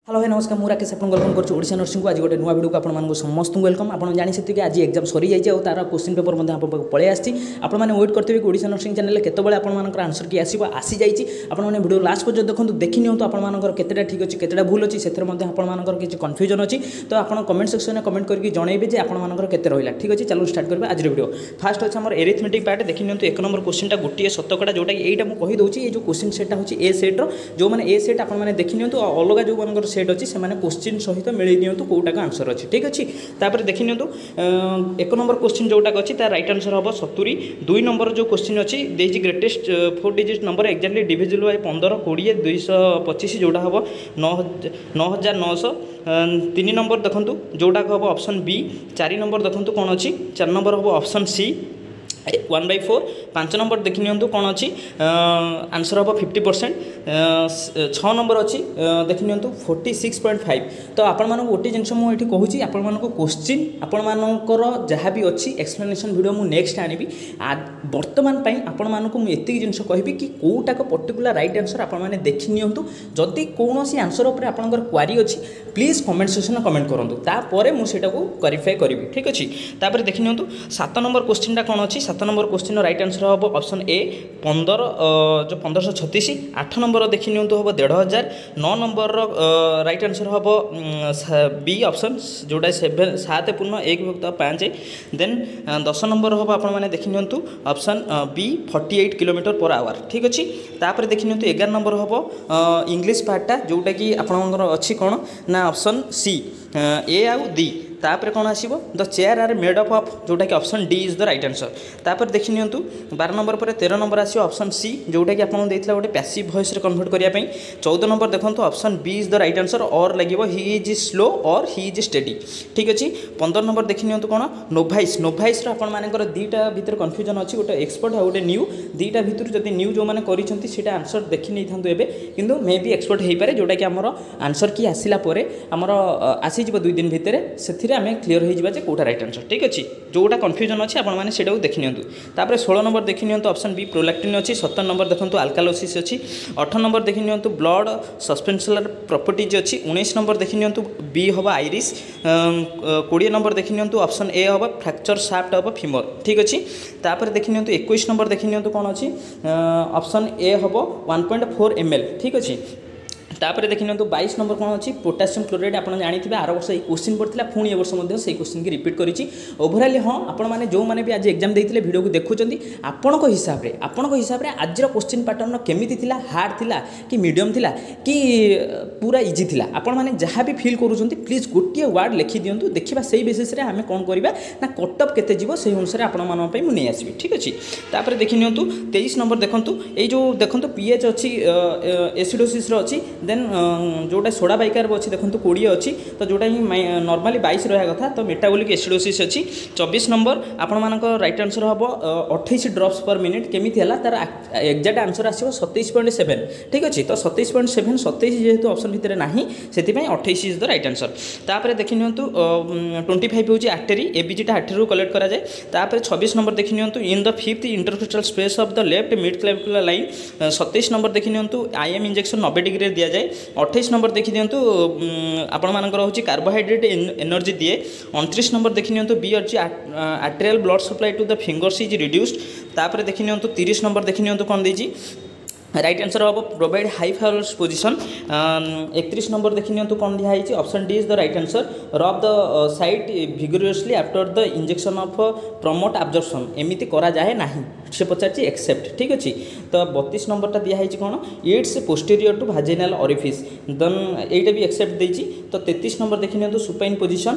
Hello है नमस्कार मुझे राकेश आपको वेलकम करुँ ओडिशा नर्सिंग को आज गोटे नुआ वीडियो को आपको समस्त वेलकम आप जानी कि आज एग्जाम सरी जाइए और तार क्वेश्चन पेपर पलि आसी आपने वेट करते कि ओडिशा नर्सिंग चैनल केतबे आपर आंसर की आसो आसी जाइए आपने वीडियो लास्ट पर्यटन देखो देखी नियंतु आपर केतेटा ठीक अच्छे केतेटा भूल अच्छी से आपर किसी कन्फ्यूजन अच्छी तो आप कमेंट सेक्शन में कमेंट करके जनइबे जे आपर केते रहा ठीक अच्छे चलो स्टार्ट करेंगे आज वीडियो फास्ट अच्छे आम एरिथमेटिक पार्ट देखी नियंतु एक नंबर क्वेश्चन गोटे शतकड़ा जोटा कि यहाँ मुझे कहीदे ये जो क्वेश्चन सेटा हूँ ए सेट्र जो मैंने ए सेट आपने देखी नियंतु अलग जो मान सेट अच्छी से क्वेश्चन सहित मिल नियंतु कौटा का आंसर अच्छी ठीक अच्छे तापर देखी नियंतु एक नंबर क्वेश्चन जोटा अच्छी तार राइट आंसर हम 70 दुई नंबर जो क्वेश्चन अच्छी देजी greatest 4 digit number exactly divisible by 15 20 225 जोटा हम 9900 3 नंबर देखु जोटा हम ऑप्शन बी 4 नंबर देखु कौन अच्छी 4 नंबर हम ऑप्शन सी 1/4 5 नंबर देखी नियंतु कौन अच्छी आंसर हम 50% 6 नंबर अच्छी देखी नियंतु 46.5 तो आपण मानक गोटे जिनस मुझे कहूँ आपण मानक क्वेश्चन आपण मानकर जहाँ भी अच्छी एक्सप्लेनेशन वीडियो मु नेक्स्ट आनिबी वर्तमान आपण मानक मुझे एति जिनस कहबी कि कोटा को पर्टिकुलर राइट आंसर आपण माने देखी नियंतु जदि कौन आंसर उपर आपनकर क्वारी अच्छी प्लीज कमेंट सेक्शन में कमेंट करूँ तापर मुझे क्वारीफाई करी ठीक अच्छे तापर देखी नियंतु 7 नंबर क्वेश्चन कौन अच्छी 7 नंबर क्वेश्चन राइट आंसर हम ऑप्शन ए 15 जो 1536 8 नंबर देखी नियंतु हम 1500 9 नंबर राइट आंसर हम बी ऑप्शन जोटा 7 पूर्ण 1/5 देन 10 नंबर हम आप देखी नियंतु ऑप्शन बी 48 km/h ठीक अच्छे तापर देखी नियंतु 11 नंबर हम इंग्लिश पार्टा जोटा कि आपंकर अच्छी कौन ना ऑप्शन सी ए आउ डी तापर कौन आसो the chair are made up of जोटा कि option D is the right answer तापर देखी नियंतु 12 नंबर पर 13 नंबर आसो ऑप्शन सी जोटा कि आपको देता गोटे पैसिव वॉइस रे कन्वर्ट करने 14 नंबर देखो option B is the right answer और लगे ही इज स्लो और ही इज स्टेडी ठीक अच्छे 15 नंबर देखी नियंतु कौन नोभाइस आपर दीटा भितर कन्फ्यूजन अच्छी गोटे एक्सपर्ट और गोटे न्यू दीटा भितर जब न्यू जो मैंने कर आंसर देखी नहीं था कि मे भी एक्सपर्ट हो पाए जोटा कि आमर आंसर की आसला आमर आसीज 2 दिन भितर से आम क्लीयर हो कौटा राइट आंसर ठीक अच्छे जोटा कन्फ्यूजन अच्छी आपने देखी नियंतु तापर 16 नंबर देखी नियंतु ऑप्शन बी प्रोलैक्टिन अच्छी 17 नंबर देखो अल्कालोसिस अच्छी 18 नंबर देखी नियंतु ब्लड सस्पेंशनल प्रॉपर्टीज अच्छी 19 नंबर देखी नियंतु बी हम आइरिस 20 नंबर देखी नियंतु ऑप्शन ए हम फ्रैक्चर शाफ्ट ऑफ फीमर ठीक अच्छे तापर देखी नियंतु 21 नंबर देखी नियंतु कौन अच्छी ऑप्शन ए हम 1.4 ml ठीक अच्छे तापर देखी नियंतु 22 नंबर कौन अच्छी पोटासियम क्लोराइड आप जानी आर वर्ष क्वेश्चन पड़ता पुणी ए वर्ष से क्वेश्चन की रिपीट करी ओभराली हाँ आपने जो मैंने भी आज एग्जाम देते वीडियो को देखुं आपण हिसाब से आज क्वेश्चन पैटर्न केमी थी हार्ड थी कि मीडियम थी कि पूरा इजी थी आपण मैंने जहाँ भी फिल करूँ प्लीज गोटे वार्ड लिखि दिंतु देखा से बेसीस आम कौन करवा ना कटअप केते जीव से अनुसार आपंप मुझे आसबि ठीक अच्छे तापर देखी नियंतु 23 नंबर देखु ये जो देखो पीएच अच्छी एसिडोसिस अच्छी देन जोटा सोडा बाइकार अच्छी देखो 20 अच्छी तो जोटा ही नॉर्मली 22 रहा कथा तो मेटाबॉलिक एसिडोसिस अच्छी 24 नंबर आपण राइट आंसर हम 28 ड्रॉप्स पर मिनिट केमी है तार एक्जाक्ट आंसर आसो 27.7 ठीक अच्छे तो 27.7 27 जेहेतु ऑप्शन भितर ना से 28 इज द राइट आंसर तापर देखी नियंतु 25 हूँ आर्टेरी एबीजीटा आर्टेरी कलेक्ट करा जाए तापर 26 नंबर देखी नियंतु in the 5th intercostal space of the left mid clavicular line 27 number देखी नियंतु आईएम इंजेक्शन 90 डिग्री दिया जाए 28 नंबर देखी दिंतु आपर हूँ कार्बोहाइड्रेट एनर्जी दिए 29 नंबर देखी नियंतु बी अच्छी arterial blood supply to the fingers is reduced तापर देखी नियंतु 30 नंबर देखी नियंतु कौन देजी राइट आंसर हम provide high fibrous position 31 number देखी नियंतु कौन दिखाई option D is the right answer rub the site vigorously after the injection of promote absorption एमती करा जाए ना से पचार एक्सेप्ट ठीक अच्छे तो 32 नंबरटा दिखाई कौन it's posterior to vaginal orifice then यहीटा भी एक्सेप्ट देती तो 33 नंबर देखी नियंतु सुपाइन पोजिशन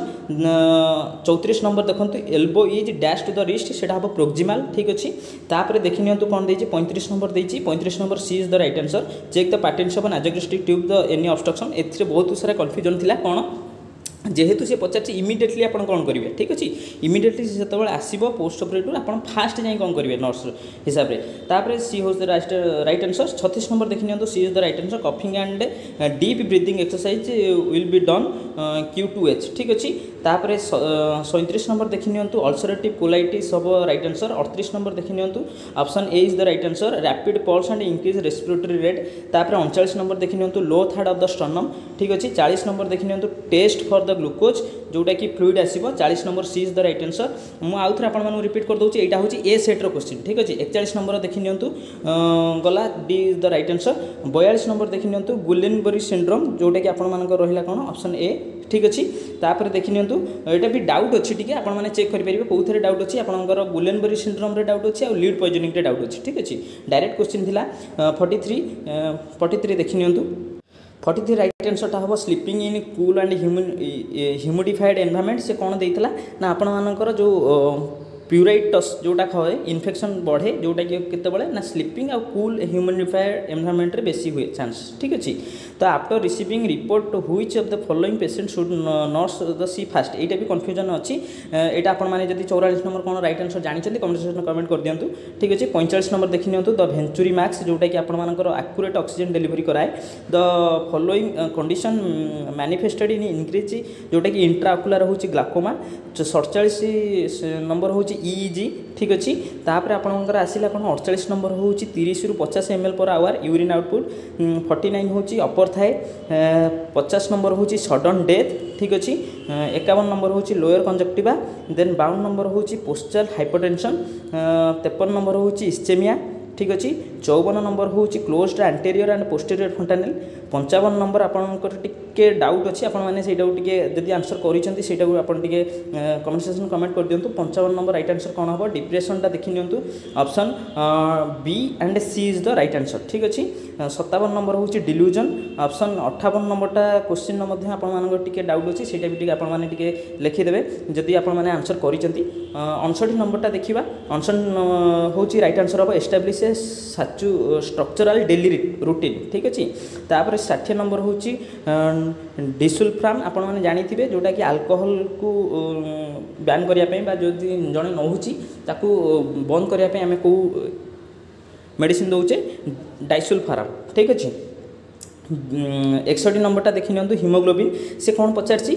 34 नंबर देखो elbow is dash to the wrist से हम प्रोक्सिमाल ठीक अच्छे तापर देखी नियंतु कौन देती 35 नंबर देती 35 number C is the right answer check the patency of nasogastric tube the any obstruction ए बहुत सारा कन्फ्यूजन थी कौन जेहेतु सी पचार इमिडिएटली आप कौन करेंगे ठीक अच्छे इमिडिएटली से जो आसो पोस्ट ऑपरेटिव आप फास्ट जाए कौन करेंगे नर्स हिसाब से तापर सी होज द राइट आंसर 36 नंबर देखी नियंतु C is the right answer coughing and deep breathing exercise will be done Q2H ठीक अच्छे तापर 37 नंबर देखि नियंतु अल्सरेटिव कोलाइटिस हम राइट आंसर। 38 नंबर देखि नियंतु option A is the right answer rapid pulse and increase respiratory rate. तापर 39 number देखि नियंतु low third of the sternum ठीक अछि। 40 नंबर देखि नियंतु टेस्ट फॉर द ग्लूकोज जोटा कि फ्लूइड आसीबो। 40 number C is the right answer. मु आउ थरे आपण मानु रिपीट कर दोछि एटा होछि ए सेट रो क्वेश्चन ठीक अछि। 41 नंबर देखि नियंतु गला D is the right answer. 42 number देखि नियंतु गुलेनबरी सिंड्रोम जोटा कि आपण मानक रहिला कोन ऑप्शन ए ठीक अछि। तापर देखि नियंतु एटा भी डाउट अछि ठीक है आपण माने चेक करि परिबे कोउ थरे डाउट अछि आपनकर गुलेनबरी सिंड्रोम रे डाउट अछि आ लीड पॉइजनिंग रे डाउट अछि ठीक अछि। डायरेक्ट क्वेश्चन थिला 43 देखि नियंतु 43 राइट आंसर हम sleeping in cool and humidified environment से कौन देता ना आपण मानकर जो प्यूराइटस जोटा खाए इन्फेक्शन बढ़े जोटा कि केतबेले ना स्लीपिंग आ कूल ह्यूमिडिफाइड एनवायरनमेंट रे बेसी हुए चांस ठीक अछि। तो after receiving report which of the following patient should nurse the see first एटा भी कन्फ्यूजन अछि। एटा आपण माने जदी 44 नंबर कोन राइट आंसर जानि छथि कमेंट सेक्शन में कमेंट कर दियंतु ठीक अछि। 45 नंबर देखि नियंतु द वेंचुरी मैक्स जोटा कि आपण मानकर एक्यूरेट ऑक्सीजन डिलीवरी कराए। The following condition manifested in increase जोटा कि इंट्राओकुलर होछि ग्लाकोमा। 47 नंबर होछि ईईजी ठीक अछि। तापर आपनकर आसिला कोन 48 नंबर होछि 30 रु 50 ml per hour urine output. 49 होछि अपर थाए। 50 नंबर होछि सडन डेथ ठीक अछि। 51 नंबर होछि लोअर कंजक्टिवा। देन 52 नंबर होछि पोस्चरल हाइपरटेंशन। 53 नंबर होछि इस्चेमिया ठीक अछि। 54 नंबर होछि closed anterior and posterior fontanelle. 55 number आपनकर टिके डाउट अछि आपण माने सेटा टिके जदी आंसर करिसेंती सेटा आपण टिके कमेंट सेक्शन कमेंट कर दियंतु। 55 नंबर राइट आंसर कोन हबो डिप्रेशन ता देखि नियंतु option B and C is the right answer ठीक अछि। 57 नंबर होछि डिल्यूजन ऑप्शन। 58 नंबरटा क्वेश्चन मध्ये आपण मानकर टिके डाउट अछि सेटा भी टिके आपण माने टिके लिखि देबे जदी आपण माने आंसर करिसेंती। 59 नंबरटा देखिबा 59 होछि राइट आंसर हबो एस्टैब्लिश साचु स्ट्रक्चरल डेली रूटीन ठीक अछि। तापर 60 नंबर होछि डिसल्फ्राम आपण माने जानि थिबे जोटा कि अल्कोहल को बैन करिया पे बा जदी जणे न होछि ताकू बंद करिया पे हमें को मेडिसिन दउचे डाइसल्फाराम ठीक अछि। 61 नंबरटा देखि नियंतु हीमोग्लोबिन से कौन पचारछि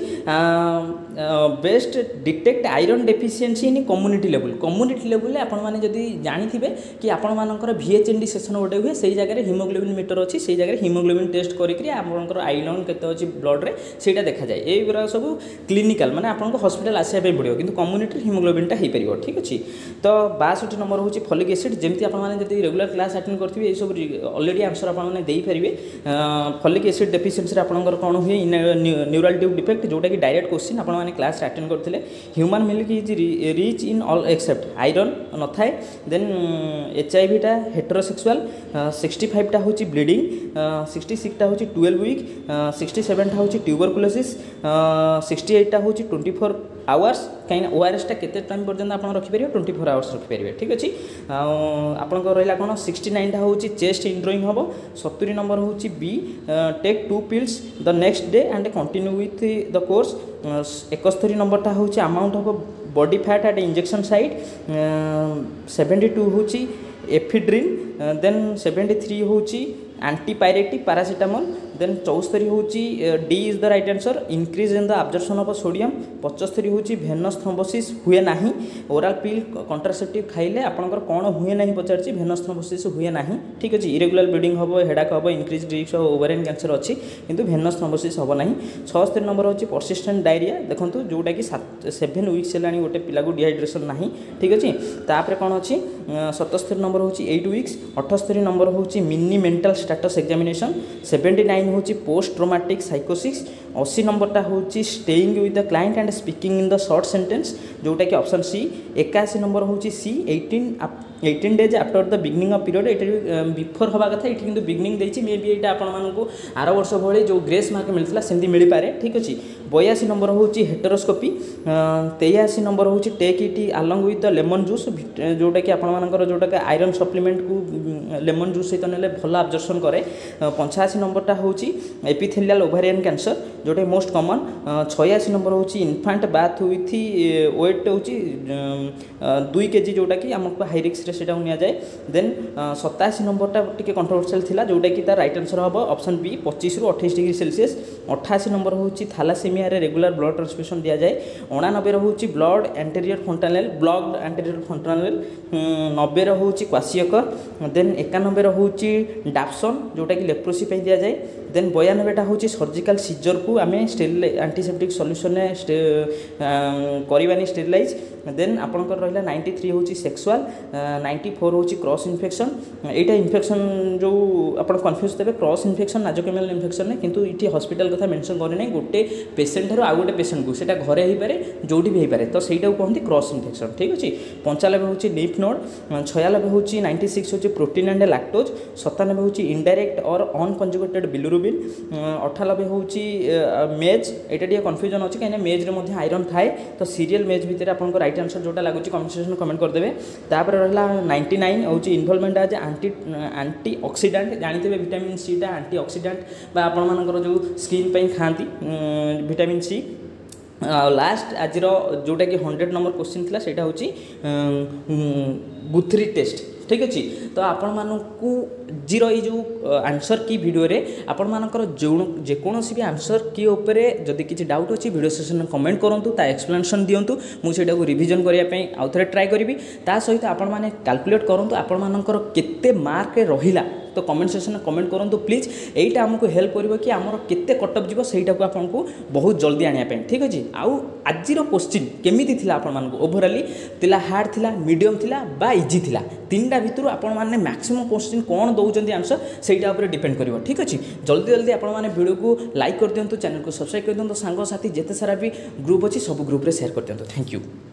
best detect iron deficiency in community level आपण माने जदी जानि थिबे कि आपण मानकर VHND सेशन गोटे हुए से जगह हीमोग्लोबिन मीटर अच्छी से जगह हीमोग्लोबिन टेस्ट करिकरी आपनकर आयरन केते अछि ब्लड रे सेटा देखा जाए। ए गुरा सब क्लिनिकल माने आपनको हॉस्पिटल आसिया पे पड़ियो किंतु कम्युनिटी हीमोग्लोबिन टा हे परियो ठीक अछि। तो 62 नंबर होछि फॉलिक एसिड जेमति आपण माने जदी रेगुलर क्लास अटेंड करथिबे ए सब ऑलरेडी आंसर आपण माने देई परिबे। फॉलिक एसिड डेफिशिएंसी आपनकर कोन हुए न्यूरल ट्यूब डिफेक्ट जोटा कि डायरेक्ट क्वेश्चन आपण माने क्लास अटेंड करथिले। Human milk is rich in all except iron न थाए। देन HIV टा हेटेरोसेक्सुअल। 65 टा होछि ब्लीडिंग। 66 टा होछि 12 वीक। 67 टा होछि ट्यूबरकुलोसिस। 68 टा होछि 24 आवर्स कहीं ORS टा केते टाइम पर्यंत आपण रखि परियो 24 आवर्स रखि परिबे ठीक अछि। आपण को रहला कोन 69 टा होछि चेस्ट इंड्रोइंग हबो। 70 नंबर होछि B take 2 pills the next day and continue with the course. 71 number टा होछि amount of body fat at injection site. 72 होछि एफिड्रिन। देन 73 होछि एंटीपायरेटिक पैरासिटामोल। देन 74 होछि D is the right answer increase in the absorption of sodium. 75 होछि venous thrombosis हुए नाही oral पिल contraceptive खाइले आपनकर कोन हुए नाही पचारछि वेनस थ्रोम्बोसिस हुए नाही ठीक अछि। इरेगुलर ब्लीडिंग हबो हेडाक हबो increase risk of ovarian cancer अछि किंतु वेनस थ्रोम्बोसिस हबो नाही। 76 नंबर होछि परसिस्टेंट डायरिया देखंतु जोटा कि 7 वीक्स हेलानी गोटे पिला को डिहाइड्रेशन नाही ठीक अछि। तापर कोन अछि 77 नंबर होछि 8 वीक्स। 78 नंबर होछि मिनी मेंटल स्टेटस एग्जामिनेशन। 79 होछि पोस्ट ट्रॉमेटिक साइकोसिस। 80 नंबरटा होछि staying with the client and speaking in the short sentence जोटा कि ऑप्शन सी। 81 नंबर होछि C 18 days after the beginning of period एटा बिफोर हवा कथा एठी किंतु बिगनिंग देछि मे बी एटा आपण मानकु आरो वर्ष भळे जो ग्रेस मार्क मिलथिला सेंदी मिली पारे ठीक अछि। 82 नंबर होछि हेटेरोस्कोपी। 83 नंबर होछि take it along with the lemon juice जोटा कि आपण मानकर जोटा कि आयरन सप्लीमेंट को लेमन जूस सहित नेले भल अब्जॉर्प्शन करे। 85 नंबरटा होछि एपिथेलियल ओवेरियन कैंसर जोटा मोस्ट कॉमन। 86 नंबर होछि इन्फेंट बाथ विथ वेट होछि 2 kg जोटा कि हमको हाई रिस्क रे सेटा निया जाए। देन 87 नंबरटा टिके कंट्रोवर्शियल थिला जोटा कि तार राइट आंसर हबो ऑप्शन बी 25 रु 28 डिग्री सेल्सियस। 88 नंबर होची थैलासेमिया रे रेगुलर ब्लड ट्रांसफ्यूजन दिया जाए 89 रो होची blood anterior fontanelle blocked anterior fontanelle 90 रो होची क्वासियकर देन 91 रो होची डाप्सन जोटा कि लेप्रोसी पे दिया जाए देन 92 टा होची सर्जिकल सीजर को आमे स्टेरिल एंटीसेप्टिक सॉल्यूशन ने करवानी स्टेरिलाइज देन आपनकर रहला 93 होची सेक्सुअल 94 होची क्रॉस इन्फेक्शन एटा इन्फेक्शन जो आपण कंफ्यूज देबे क्रॉस इन्फेक्शन नाजोकेमियल इन्फेक्शन ने किंतु इठी हॉस्पिटल कथा मेंशन करे नै गोटे पेशेंट रो आ गोटे पेशेंट को सेटा घरे ही पारे जोटी भी पारे तो सेटा को कहंती क्रॉस इन्फेक्शन ठीक अछि 95 होची लिम्फ नोड 96 होची 96 होची प्रोटीन एंड लैक्टोज 97 होची इनडायरेक्ट और अनकंजुगेटेड बिलिरुबिन 98 होची मेज एटा डिया कंफ्यूजन अछि कने मेज रे मध्ये आयरन थाए तो सीरियल मेज भितर आपन को राइट आंसर जोटा लागुची कमेंट सेक्शन में कमेंट कर देबे तापर रहला 99 होची इन्वॉल्वमेंट आज एंटी ऑक्सीडेंट जानिथिबे विटामिन सी टा एंटी ऑक्सीडेंट बा आपन मानकर जो स्किन पे खांती विटामिन सी लास्ट आज जोटा कि 100 नंबर क्वेश्चन थिला सेटा होची गुथरी टेस्ट ठीक अच्छे तो आपण मानू जीरो ये जो आंसर की वीडियो रे आपण मानकर जो जेकोसी भी आंसर की उपरे जदि किसी डाउट अच्छी वीडियो सेक्शन में कमेंट करूँ ता एक्सप्लेनेशन दिंतु मुझे रिविजन करने आउ थे ट्राए करी ता सहित आपण मैंने कैलकुलेट करूँ आपण मानकर केते मार्क रहिला तो कमेंट सेक्शन में कमेंट करूँ प्लीज यहीटा आमको हेल्प कर कि आमर केते कटअप जीव सहीटा को आपको बहुत जल्दी आने ठीक अच्छे आउ आज क्वेश्चन केमी थी आपण ओभराली तिला हार्ड थिला मीडियम थिला बा इजी थिला तीनटा भितर आपण मैंने मैक्सिमम क्वेश्चन कौन दौरान आंसर सहीटा उपर डिपेंड कर ठीक अच्छे जल्दी जल्दी आपण मैंने वीडियो को लाइक कर दिंतु चैनल को सब्सक्राइब कर दिंतु सांग साथी जिते सारा भी ग्रुप अच्छी सब ग्रुप रे शेयर कर दिंतु थैंक यू।